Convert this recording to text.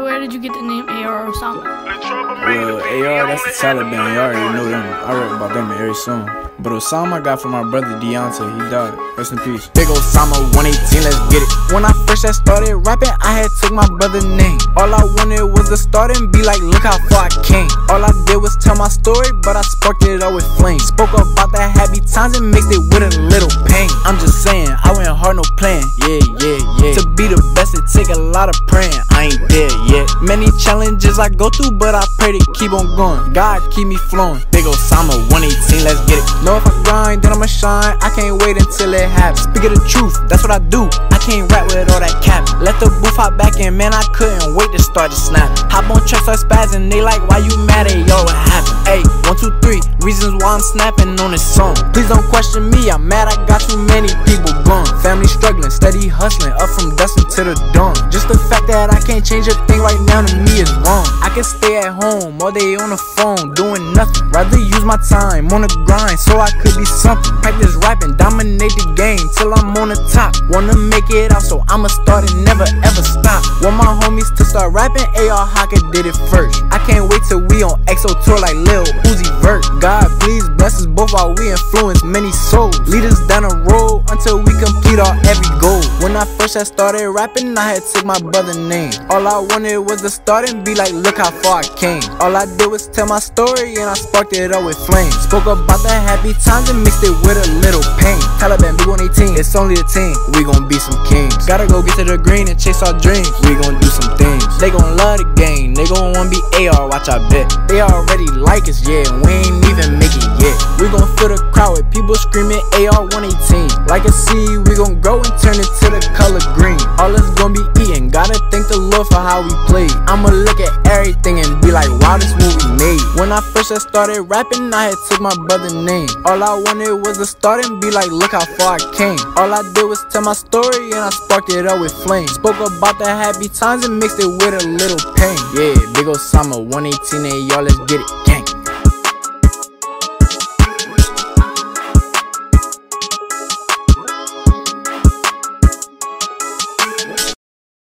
where did you get the name AR Osama? Well, AR, that's the Taliban. You already know them. I read about them in every song. But Osama I got from my brother Deontay. He died. Rest in peace. Big Osama 118, let's get it. When I first started rapping, I had took my brother's name. All I wanted was to start and be like, look how far I came. All I did was tell my story, but I sparked it up with flames. Spoke about the happy times and mixed it with a little pain. I'm just saying, I went hard, no plan. Yeah. To be the best, it take a lot of praying. I ain't there yet. Many challenges I go through, but I pray to keep on going. God keep me flowing. Big Osama 118, let's get it. Know if I grind, then I'ma shine. I can't wait until it happens. Speak of the truth, that's what I do. I can't rap with all that cap. Let the booth hop back in, man, I couldn't wait to start to snap. Hop on tracks like spazzing, they like, why you mad at yo, what happened? Ayy, 1, 2, 3, reasons why I'm snapping on this song. Please don't question me, I'm mad I got too many people gone. Family struggling, steady hustling, up from dusk until the dawn. Just the fact that I can't change a thing right now to me is wrong. I can stay at home all day on the phone, doing nothing. Rather use my time on the grind so I could be something. Practice rapping, dominate the game till I'm on the top. Wanna make it out, so I'ma start and never ever stop. Want my homies to start rapping, AR Haka did it first. I can't wait till we on EXO tour like Lil Uzi Vert. God please bless us both while we influence many souls. Lead us down the road until we complete our every goal. When I first had started rapping, I had took my brother's name. All I wanted was to start and be like, look how far I came. All I did was tell my story and I sparked it up with flames. Spoke about the happy times and mixed it with a little pain. Taliban Big 118, it's only a team. We gon' be some kings. Gotta go get to the green and chase our dreams. We gon' do some things. They gon' love the game. They gon' wanna be AR, watch I bet. They already like us, yeah, we ain't even make it yet. We gon' fill the crowd with people screaming AR 118. Like a seed, we gon' grow and turn it to the color green. All us gon' be eating. Gotta thank the Lord for how we played. I'ma look at everything and be like, wow, this what we made. When I first started rapping, I had took my brother's name. All I wanted was to start and be like, look how far I came. All I did was tell my story and I sparked it up with flames. Spoke about the happy times and mixed it with a little pain. Yeah, Big Osama 118, and y'all, let's get it.